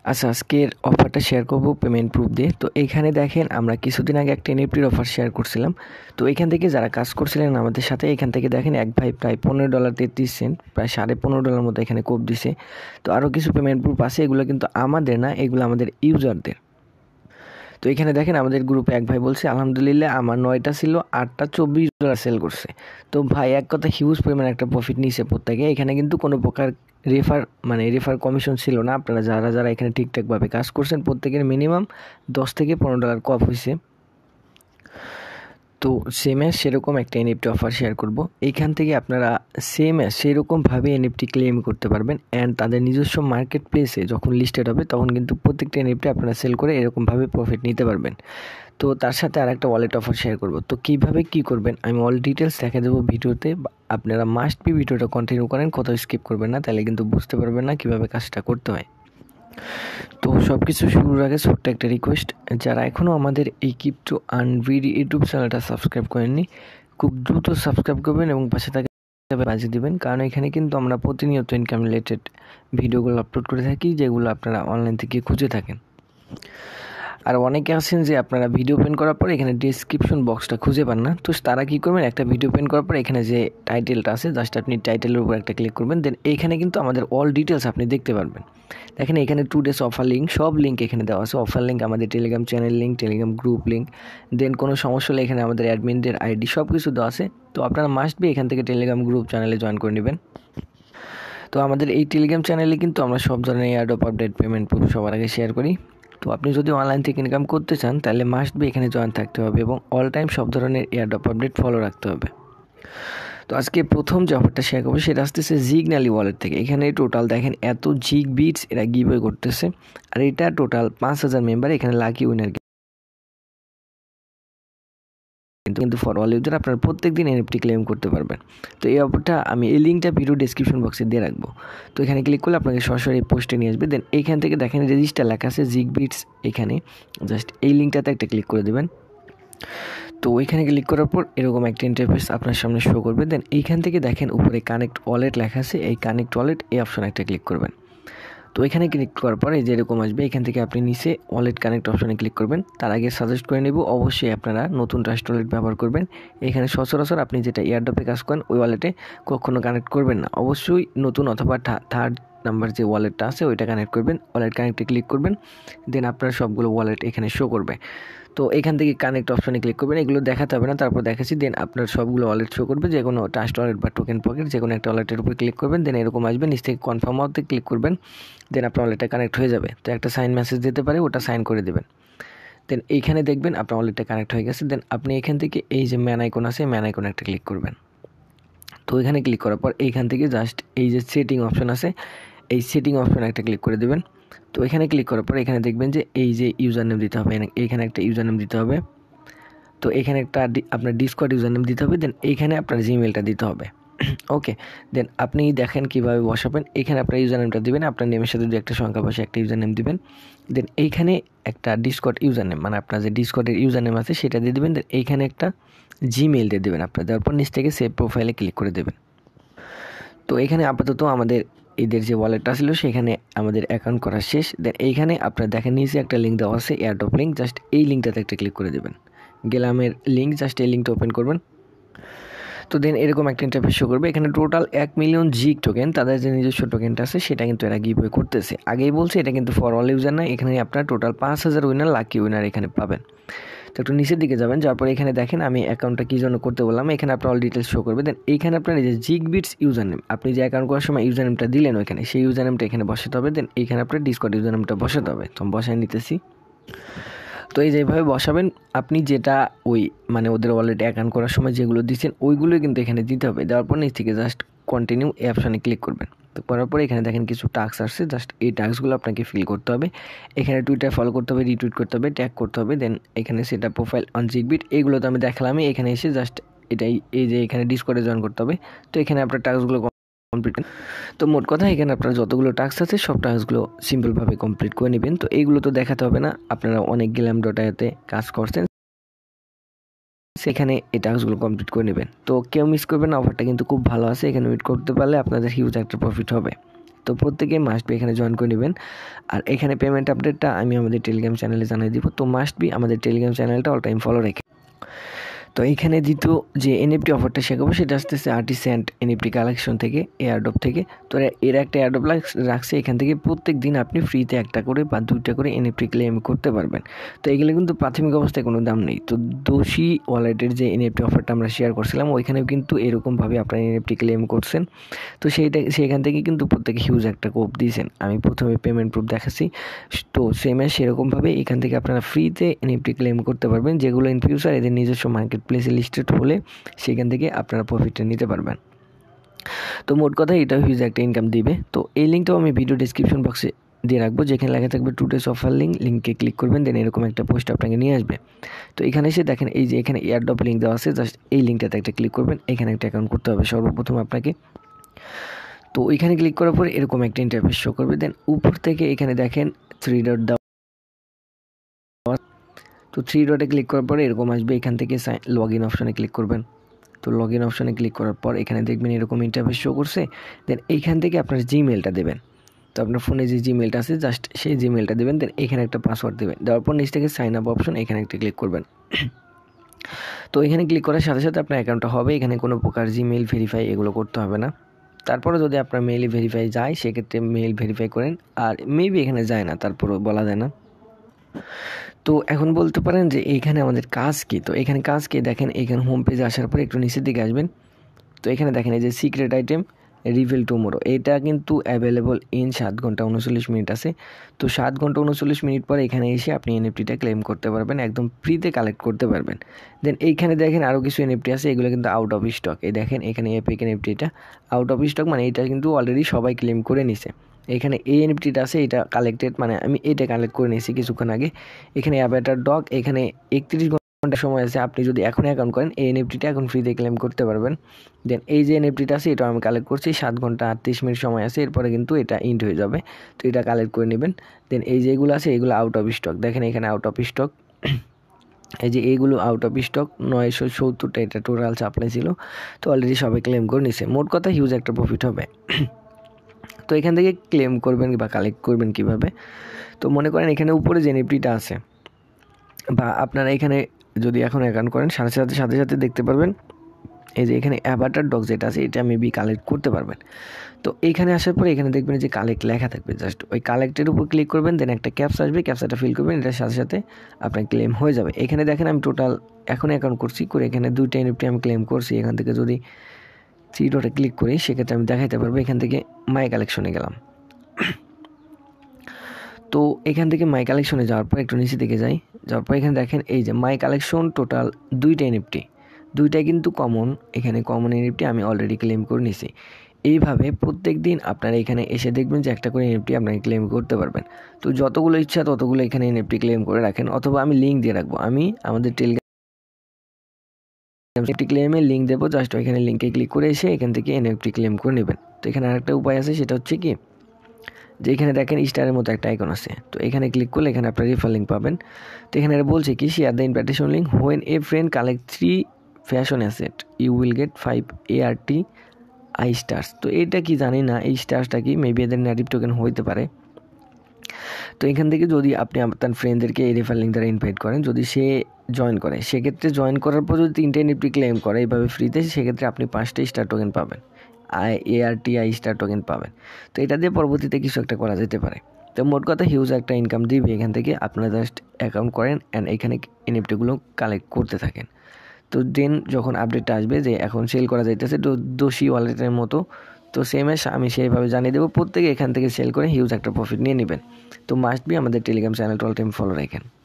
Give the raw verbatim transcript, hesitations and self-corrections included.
আচ্ছা, আজকের অফারটা শেয়ার করব পেমেন্ট প্রুফ দিয়ে। তো এইখানে দেখেন আমরা কিছুদিন আগে একটা এনএফটির অফার শেয়ার করছিলাম। তো এখান থেকে যারা কাজ করছিলেন আমাদের সাথে, এখান থেকে দেখেন এক ভাই প্রায় পনেরো ডলার তেত্রিশ সেন্ট প্রায় সাড়ে পনেরো ডলার মতো এখানে কোপ দিছে। তো আরও কিছু পেমেন্ট প্রুফ আছে, এগুলো কিন্তু আমাদের না, এগুলো আমাদের ইউজারদের। তো এখানে দেখেন আমাদের গ্রুপে এক ভাই বলছে আলহামদুলিল্লাহ আমার নয়টা ছিল, আটটা চব্বিশ ডলার সেল করছে। তো ভাই এক কথা হিউজ পরিমাণ একটা প্রফিট নিয়েছে প্রত্যেকে। এখানে কিন্তু কোনো প্রকার রেফার মানে রেফার কমিশন ছিল না। আপনারা যারা যারা এখানে ঠিকঠাকভাবে কাজ করছেন প্রত্যেকের মিনিমাম দশ থেকে পনেরো ডলার কপ হয়েছে। তো সেম অ্যাজ সেরকম একটা এনএফটি অফার শেয়ার করব। এইখান থেকে আপনারা সেম অ্যাজ সেরকমভাবে এনএফটি ক্লেম করতে পারবেন। অ্যান্ড তাদের নিজস্ব মার্কেট প্লেসে যখন লিস্টেড হবে তখন কিন্তু প্রত্যেকটা এনএফটি আপনারা সেল করে এরকমভাবে প্রফিট নিতে পারবেন। তো তার সাথে আর একটা ওয়ালেট অফার শেয়ার করব। তো কীভাবে কী করবেন আমি অল ডিটেলস দেখা দেবো ভিডিওতে। আপনারা মাস্ট বি ভিডিওটা কন্টিনিউ করেন, কোথাও স্কিপ করবেন না, তাহলে কিন্তু বুঝতে পারবেন না কীভাবে কাজটা করতে হয়। তো সব কিছু শুরুর আগে ছোট্ট একটা রিকোয়েস্ট, যারা এখনও আমাদের এই ক্রিপ্টো আর্ন ভিডি ইউটিউব চ্যানেলটা সাবস্ক্রাইব করেননি, খুব দ্রুত সাবস্ক্রাইব করবেন এবং পাশে থাকে বাজিয়ে দিবেন, কারণ এখানে কিন্তু আমরা প্রতিনিয়ত ইনকাম রিলেটেড ভিডিওগুলো আপলোড করে থাকি, যেগুলো আপনারা অনলাইন থেকে খুঁজে থাকেন। আর অনেকে আছেন যে আপনারা ভিডিও পেন করার পর এখানে ডেসক্রিপশন বক্সটা খুঁজে পান না। তো তারা কী করবেন, একটা ভিডিও পেন করার পর এখানে যে টাইটেলটা আছে জাস্ট আপনি টাইটেলের উপর একটা ক্লিক করবেন, দেন এইখানে কিন্তু আমাদের অল ডিটেলস আপনি দেখতে পারবেন। দেখেন এখানে টু ডেস অফার লিঙ্ক, সব লিঙ্ক এখানে দেওয়া আছে। অফার লিঙ্ক, আমাদের Telegram channel link, Telegram group link, then কোনো সমস্যা হলে এখানে আমাদের অ্যাডমিনদের আইডি সব কিছু দেওয়া আছে। তো আপনারা মাস্ট বি এখান থেকে টেলিগ্রাম গ্রুপ চ্যানেলে জয়েন করে নেবেন। তো আমাদের এই টেলিগ্রাম চ্যানেলে কিন্তু আমরা সব ধরনের এয়ারড্রপ আপডেট পেমেন্ট প্রুফ সবার আগে শেয়ার করি। তো আপনি যদি অনলাইন থেকে ইনকাম করতে চান তাহলে মাস্ট বি এখানে জয়েন থাকতে হবে এবং অল টাইম সব ধরনের এয়ারড্রপ আপডেট ফলো রাখতে হবে। তো আজকে প্রথম যে অফারটা শেয়ার করবো সেটা আসতেছে জিগনালি ওয়ালেট থেকে। এখানে টোটাল দেখেন এত জিগ বিটস এরা গিভওয়ে করতেছে, আর এটা টোটাল পাঁচ হাজার মেম্বার। এখানে লাকি উইনার কিন্তু কিন্তু ফর অল ইউজার আপনারা প্রত্যেক দিন এনএফটি ক্লেম করতে পারবেন। তো এই অফারটা আমি এই লিঙ্কটা ভিডিও ডেসক্রিপশন বক্সে দিয়ে রাখবো। তো এখানে ক্লিক করলে আপনাকে সরাসরি পোস্টে নিয়ে আসবে। দেন এইখান থেকে দেখেন রেজিস্টার লেখা আছে জিগ বিটস, এখানে জাস্ট এই লিঙ্কটাতে একটা ক্লিক করে দেবেন। তো ওইখানে ক্লিক করার পর এরকম একটা ইন্টারফেস আপনার সামনে শো করবে। দেন এইখান থেকে দেখেন উপরে কানেক্ট ওয়ালেট লেখা আছে, এই কানেক্ট ওয়ালেট এই অপশন একটা ক্লিক করবেন। তো এখানে ক্লিক করার পরে যেরকম আসবে এখান থেকে আপনি নিচে ওয়ালেট কানেক্ট অপশনে ক্লিক করবেন। তার আগে সাজেস্ট করে নেব অবশ্যই আপনারা নতুন ট্রাস্ট ওয়ালেট ব্যবহার করবেন। এখানে সচরাচর আপনি যেটা এয়ারড্রপে কাজ করেন ওই ওয়ালেটে কখনো কানেক্ট করবেন না, অবশ্যই নতুন অথবা থার্ড নাম্বার যে ওয়ালেটটা আছে ওইটা কানেক্ট করবেন। ওয়ালেট কানেক্টে ক্লিক করবেন, দেন আপনার সবগুলো ওয়ালেট এখানে শো করবে। তো এখান থেকে কানেক্ট অপশনে ক্লিক করবেন, এগুলো দেখাতে হবে না, তারপর দেখাচ্ছি। দেন আপনার সবগুলো ওয়ালেট শো করবে, যে কোনো ট্রাস্ট ওয়ালেট বা টোকেন পকেট যে কোনো একটা ওয়ালেটের উপর ক্লিক করবেন। দেন এরকম আসবে, নিচ থেকে কনফার্ম হতে ক্লিক করবেন, দেন আপনার ওয়ালেটটা কানেক্ট হয়ে যাবে। তো একটা সাইন মেসেজ দিতে পারে, ওটা সাইন করে দেবেন। দেন এইখানে দেখবেন আপনার ওয়ালেটটা কানেক্ট হয়ে গেছে। দেন আপনি এখান থেকে এই যে ম্যান আইকন আছে ম্যান আইকনে একটা ক্লিক করবেন। তো এখানে ক্লিক করার পর এইখান থেকে জাস্ট এই যে সেটিং অপশন আছে এই সেটিং অপশনে একটা ক্লিক করে দেবেন। তো এখানে ক্লিক করার পর এখানে দেখবেন যে এই যে ইউজার নেম দিতে হবে, এইখানে একটা ইউজার নেম দিতে হবে। তো এখানে একটা আপনার ডিসকর্ড ইউজার নেম দিতে হবে। দেন এইখানে আপনার জিমেলটা দিতে হবে। ওকে, দেন আপনি দেখেন কীভাবে বসাবেন। এখানে আপনার ইউজার নেমটা দেবেন, আপনার নেমের সাথে যদি একটা সংখ্যা বসে একটা ইউজার নেম দেবেন। দেন এইখানে একটা ডিসকর্ড ইউজার নেম মানে আপনার যে ডিসকর্ডের ইউজার নেম আছে সেটা দিয়ে দেবেন। দেন এইখানে একটা জিমেল দিয়ে দেবেন আপনার, দেওয়ার পর নিচ থেকে সেভ প্রোফাইলে ক্লিক করে দেবেন। তো এখানে আপাতত আমাদের এদের যে ওয়ালেটটা ছিল সেখানে আমাদের অ্যাকাউন্ট করা শেষ। দেন এইখানে আপনার দেখেন নিচে একটা লিঙ্ক দেওয়া আছে এয়ারড্রপ লিঙ্ক, জাস্ট এই লিঙ্কটাতে একটা ক্লিক করে দেবেন। গেলামের লিঙ্ক, জাস্ট এই লিঙ্কটা ওপেন করবেন। তো দেন এরকম একটা ইন্টারফেস শো করবে। এখানে টোটাল এক মিলিয়ন জিগ টোকেন, তাদের যে নিজস্ব টোকেনটা আছে সেটা কিন্তু এরা গিভওয়ে করতেছে। আগেই বলছে এটা কিন্তু ফর অল ইউজার না, এখানে আপনার টোটাল পাঁচ হাজার উইনার লাকি উইনার এখানে পাবেন। তো একটু নিচের দিকে যাবেন, যাওয়ার পরে এখানে দেখেন আমি অ্যাকাউন্টটা কী জন্য করতে বললাম, এখানে আপনার অল ডিটেলস শো করবে। দেন এইখানে আপনার এই যে জিগ বিটস ইউজার নেম, আপনি যে অ্যাকাউন্ট করার সময় ইউজার নেমটা দিলেন ওইখানে সেই ইউজার নেমটা এখানে বসাতে হবে। দেন এইখানে আপনার ডিসকর্ড ইউজার নেমটা বসাতে হবে। তো আমি বসায় নিতেছি। তো এই যেভাবে বসাবেন আপনি যেটা ওই মানে ওদের ওয়ালেটে অ্যাকাউন্ট করার সময় যেগুলো দিচ্ছেন ওইগুলোই কিন্তু এখানে দিতে হবে। দেওয়ার পর নিচ থেকে জাস্ট কন্টিনিউ এই অপশানে ক্লিক করবেন। তো করার পরে এখানে দেখেন কিছু টাস্ক আসছে, জাস্ট এই টাস্কগুলো আপনাকে ফিল করতে হবে। এখানে টুইটার ফলো করতে হবে, রিটুইট করতে হবে, ট্যাগ করতে হবে। দেন এখানে সেটা প্রোফাইল অন জিগবিট, এইগুলো তো আমি দেখালামই। এখানে এসে জাস্ট এটাই এই যে এখানে ডিসকর্ডে জয়েন করতে হবে। তো এখানে আপনার টাস্কগুলো কমপ্লিট। তো মোট কথা এখানে আপনার যতগুলো টাস্ক আছে সব টাস্কগুলো সিম্পলভাবে কমপ্লিট করে নেবেন। তো এইগুলো তো দেখাতে হবে না, আপনারা অনেক গেলাম ডটাতে কাজ করছেন, সেখানে এই টাস্কগুলো কমপ্লিট করে নেবেন। তো কেউ মিস করবেন না, অফারটা কিন্তু খুব ভালো আছে। এখানে ওয়েট করতে পারলে আপনাদের হিউজ একটা প্রফিট হবে। তো প্রত্যেকে মাস্ট বি এখানে জয়েন করে নেবেন। আর এখানে পেমেন্ট আপডেটটা আমি আমাদের টেলিগ্রাম চ্যানেলে জানিয়ে দিব। তো মাস্ট বি আমাদের টেলিগ্রাম চ্যানেলটা অল টাইম ফলো রেখে। তো এইখানে দ্বিতীয় যে এনএফটি অফারটা শেখাবো সেটা আসতেছে আর্টিসেন্ট এনএফটি কালেকশন থেকে, এয়ারড্রপ থেকে। তো এর একটা এয়ারড্রপ রাখছে, এখান থেকে প্রত্যেক দিন আপনি ফ্রিতে একটা করে বা দুইটা করে এনএফটি ক্লেম করতে পারবেন। তো এগুলো কিন্তু প্রাথমিক অবস্থায় কোনো দাম নেই। তো দোষী ওয়ালেটের যে এনএফটি অফারটা আমরা শেয়ার করছিলাম ওইখানেও কিন্তু এরকমভাবে আপনারা এনএফটি ক্লেম করছেন। তো সেইটা সেখান থেকে কিন্তু প্রত্যেকে হিউজ একটা কোপ দিয়েছেন। আমি প্রথমে পেমেন্ট প্রুফ দেখাচ্ছি। তো সেমে সেরকমভাবে এখান থেকে আপনারা ফ্রিতে এনএফটি ক্লেম করতে পারবেন, যেগুলো ইন ফিউচার এদের নিজস্ব মার্কেট প্লেসে লিস্টেড হলে সেখান থেকে আপনারা প্রফিটটা নিতে পারবেন। তো মোট কথা এটাও হিউজ একটা ইনকাম দিবে। তো এই লিঙ্কটাও আমি ভিডিও ডিসক্রিপশন বক্সে দিয়ে রাখবো, যেখানে লেখা থাকবে টু ডেজ অফার লিঙ্ক। লিঙ্কে ক্লিক করবেন, দেন এরকম একটা পোস্ট আপনাকে নিয়ে আসবে। তো এখানে এসে দেখেন এই যে এখানে এয়ারড্রপ লিঙ্ক দেওয়া আছে, জাস্ট এই লিঙ্কটাতে একটা ক্লিক করবেন। এখানে একটা অ্যাকাউন্ট করতে হবে সর্বপ্রথম আপনাকে। তো এখানে ক্লিক করার পরে এরকম একটা ইন্টারফেস শো করবে। দেন উপর থেকে এখানে দেখেন থ্রি ডট দেওয়া, তো থ্রি ডটে ক্লিক করার পরে এরকম আসবে। এখান থেকে লগ ইন অপশানে ক্লিক করবেন। তো লগ ইন অপশানে ক্লিক করার পর এখানে দেখবেন এরকম ইন্টারফেস শো করছে। দেন এইখান থেকে আপনার জিমেলটা দেবেন। তো আপনার ফোনে যে জিমেলটা আছে জাস্ট সেই জিমেলটা দেবেন। দেন এখানে একটা পাসওয়ার্ড দেবেন। দেওয়ার পর নিচ থেকে সাইন আপ অপশন, এখানে একটা ক্লিক করবেন। তো এখানে ক্লিক করার সাথে সাথে আপনার অ্যাকাউন্টটা হবে। এখানে কোনো প্রকার জিমেল ভেরিফাই এগুলো করতে হবে না। তারপরে যদি আপনার মেইলে ভেরিফাই যায় সেক্ষেত্রে মেইল ভেরিফাই করেন, আর মেবি এখানে যায় না, তারপরও বলা যায় না। তো এখন বলতে পারেন যে এইখানে আমাদের কাজ কী। তো এখানে কাজ কী দেখেন, এখানে হোম পেজে আসার পর একটু নিচের দিকে আসবেন। তো এখানে দেখেন এই যে সিক্রেট আইটেম রিভিল টুমোরো, এটা কিন্তু অ্যাভেলেবল ইন সাত ঘন্টা উনচল্লিশ মিনিট আছে। তো সাত ঘন্টা উনচল্লিশ মিনিট পরে এখানে এসে আপনি এনএফটিটা ক্লেম করতে পারবেন, একদম ফ্রিতে কালেক্ট করতে পারবেন। দেন এইখানে দেখেন আরও কিছু এনএফটি আছে, এগুলো কিন্তু আউট অফ স্টক। এই দেখেন এখানে এপিক এনএফটি, এটা আউট অফ স্টক, মানে এটা কিন্তু অলরেডি সবাই ক্লেম করে নিছে। এখানে এই এনএফটিটা আছে, এটা কালেক্টেড, মানে আমি এটা কালেক্ট করে নিয়েছি কিছুক্ষণ আগে। এখানে অ্যাভাটার ডগ, এখানে একত্রিশ ঘন্টা সময় আছে। আপনি যদি এখন অ্যাকাউন্ট করেন এই এনএফটিটা এখন ফ্রিতে ক্লেম করতে পারবেন। দেন এই যে এনএফটিটা আছে এটা আমি কালেক্ট করছি, সাত ঘন্টা আটত্রিশ মিনিট সময় আছে, এরপরে কিন্তু এটা ইন্ড হয়ে যাবে। তো এটা কালেক্ট করে নেবেন। দেন এই যেগুলো আছে এগুলো আউট অফ স্টক, দেখেন এখানে আউট অফ স্টক। এই যে এইগুলো আউট অফ স্টক নয়শো সত্তরটা এটা টোটাল সাপ্লাই ছিল। তো অলরেডি সবাই ক্লেম করে নিছে। মোট কথা হিউজ একটা প্রফিট হবে। তো এখান থেকে ক্লেম করবেন বা কালেক্ট করবেন কিভাবে, তো মনে করেন এখানে উপরে যে এনএফটিটা আছে বা আপনারা এখানে যদি এখন অ্যাকাউন্ট করেন সাথে সাথে সাথে সাথে দেখতে পারবেন এই যে এখানে অ্যাভাটার ডগ যেটা আছে এটা মেবি কালেক্ট করতে পারবেন। তো এইখানে আসার পরে এখানে দেখবেন যে কালেক্ট লেখা থাকবে, জাস্ট ওই কালেক্টের উপর ক্লিক করবেন। দেন একটা ক্যাপস আসবে, ক্যাপসাটা ফিল করবেন, এটার সাথে সাথে আপনার ক্লেম হয়ে যাবে। এখানে দেখেন আমি টোটাল এখন অ্যাকাউন্ট করছি করে এখানে দুইটা এনএফটি আমি ক্লেম করছি। এখান থেকে যদি থ্রি ডটে ক্লিক করি সেক্ষেত্রে আমি দেখাইতে পারবো। এখান থেকে মাই কালেকশনে গেলাম। তো এখান থেকে মাই কালেকশনে যাওয়ার পর একটু নিচে দিকে যাই, যাওয়ার পর এখানে দেখেন এই যে মাই কালেকশন টোটাল দুইটা এনএফটি, দুইটাই কিন্তু কমন। এখানে কমন এনএফটি আমি অলরেডি ক্লেম করে নিছি। এইভাবে প্রত্যেক দিন আপনারা এখানে এসে দেখবেন যে একটা করে এনএফটি আপনাকে ক্লেম করতে পারবেন। তো যতগুলো ইচ্ছা ততগুলো এখানে এনএফটি ক্লেম করে রাখেন, অথবা আমি লিঙ্ক দিয়ে রাখবো। আমি আমাদের টেলিগ্রাম এনএফটি ক্লেমের লিঙ্ক দেবো, জাস্ট ওইখানে লিঙ্কে ক্লিক করে এসে এখান থেকে এনএফটি ক্লেম করে নেবেন। তো এখানে আরেকটা উপায় আছে, সেটা হচ্ছে কি যে এখানে দেখেন স্টারের মতো একটা আইকন আছে। তো এখানে ক্লিক করলে এখানে আপনার রেফার লিঙ্ক পাবেন। তো এখানে বলছে কি share the invitation link when a friend collect three fashion asset you will get five A R T I stars. তো এটা কি জানি না, এই স্টার্সটা কি মেবি এদের নেটিভ টোকেন হইতে পারে। তো এখান থেকে যদি আপনি আপনার ফ্রেন্ডদেরকে এই রেফার লিঙ্ক দ্বারা ইনভাইট করেন, যদি সে জয়েন করে সেক্ষেত্রে জয়েন করার পর যদি তিনটে এনএফটি ক্লেম করে এইভাবে ফ্রিতে, সেক্ষেত্রে আপনি পাঁচটা স্টার টোকেন পাবেন, I A R T I star token পাবেন। তো এটা দিয়ে পরবর্তীতে কিছু একটা করা যেতে পারে। তো মোট কথা হিউজ একটা ইনকাম দিবে এখান থেকে। আপনারা জাস্ট অ্যাকাউন্ট করেন অ্যান্ড এখানে এনএফটিগুলো কালেক্ট করতে থাকেন। তো দেন যখন আপডেটটা আসবে যে এখন সেল করা যাইতেছে দোষী ওয়ালেটের মতো, তো সেম এস আমি সেইভাবে জানিয়ে দেবো। প্রত্যেকে এখান থেকে সেল করে হিউজ একটা প্রফিট নিয়ে নেবেন। তো মাস্ট বি আমাদের টেলিগ্রাম চ্যানেলটা অল টাইম ফলো রাখেন।